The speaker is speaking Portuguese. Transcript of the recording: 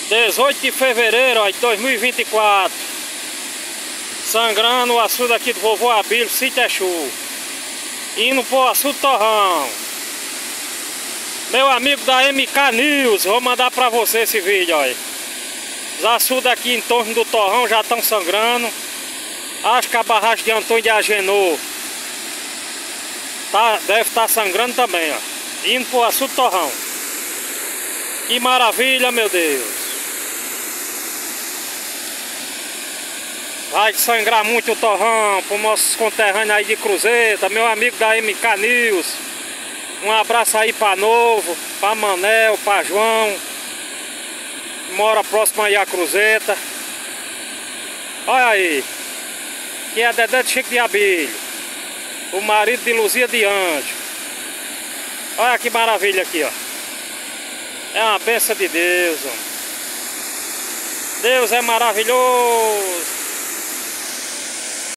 18 de fevereiro ó, de 2024. Sangrando o açude aqui do vovô Abílio, Sítio Exu. Indo pro açude Torrão. Meu amigo da MK News, vou mandar pra você esse vídeo, ó. Os açudes aqui em torno do Torrão já estão sangrando. Acho que a barragem de Antônio de Agenor deve estar sangrando também, ó. Indo pro açude Torrão. Que maravilha, meu Deus. Vai sangrar muito o Torrão para os nossos conterrâneos aí de Cruzeta, meu amigo da MK News. Um abraço aí para Novo, para Manel, para João, que mora próximo aí a Cruzeta. Olha aí, que é Dedé de Chico de Abílio, o marido de Luzia de Anjo. Olha que maravilha aqui, ó. É uma bênção de Deus, ó. Deus é maravilhoso.